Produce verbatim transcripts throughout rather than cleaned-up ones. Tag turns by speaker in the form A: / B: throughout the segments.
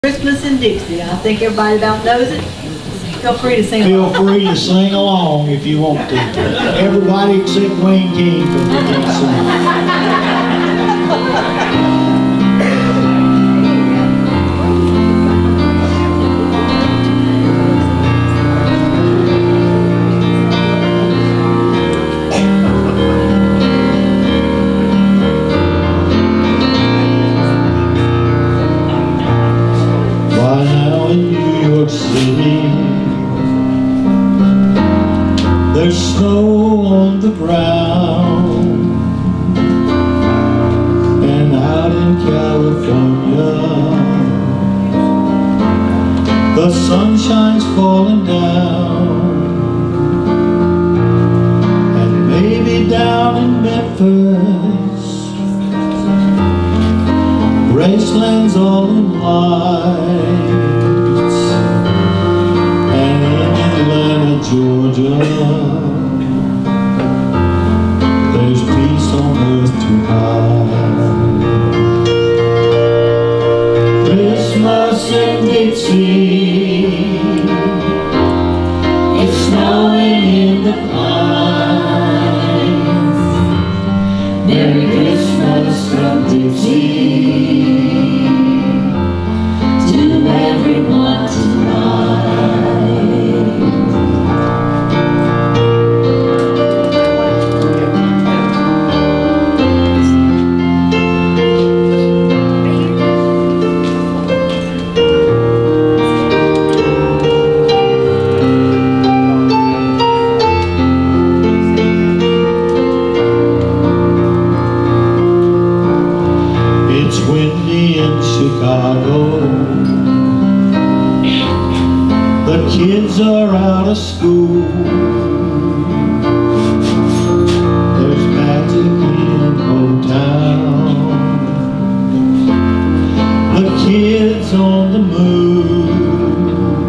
A: Christmas in Dixie. I think everybody about knows it. Feel free to sing
B: Feel
A: along.
B: free to sing along if you want to. Everybody except Wayne King from the Dixie. City, there's snow on the ground, and out in California the sunshine's falling down, and maybe down in Memphis Graceland's all in light. Georgia, there's peace on earth tonight. Christmas in Dixie, it's snowing in the pines. Merry Christmas from Dixie to everyone tonight. It's windy in Chicago, the kids are out of school. There's magic in Motown, the kids on the move.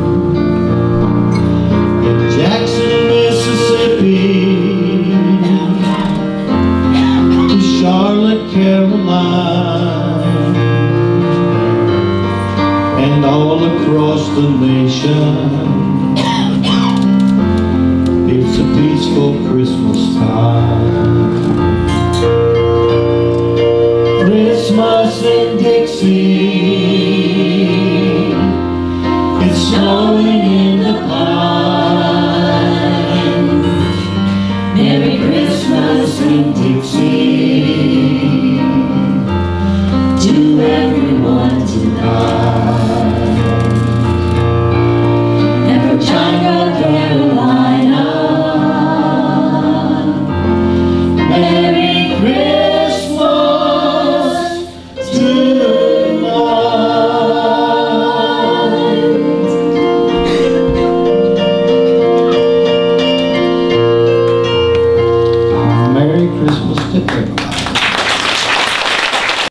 B: In Jackson, Mississippi, to Charlotte, Carolina, and all across the nation, it's a peaceful Christmas time. Christmas in Dixie, it's snowing